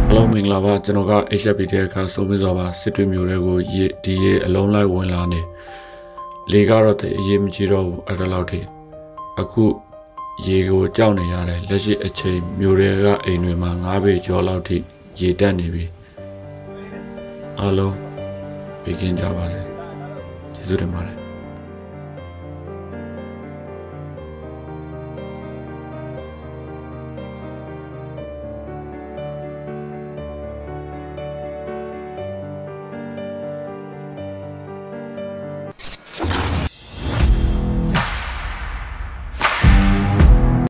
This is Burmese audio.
Hello မင်္ဂလာပါကျွန်တော်က HFP တဲ့အခါဆိုပြီးတော့ပါစစ်တွေမျိုးတွေကိုဒီရေအလုံးလိုက်ဝင်လာနေလေကတော့အရေးမကြီးတော့ဘူးအဲ့ဒါလောက်ထိအခုရေကိုကြောက်နေရတယ်လက်ရှိအချိန်မျိုးတွေကအိမ်တွေမှာ9ပေကျော်လောက်ထိရေတက်နေပြီအားလုံးဘေးကင်းကြပါစေကျေးဇူးတင်ပါတယ်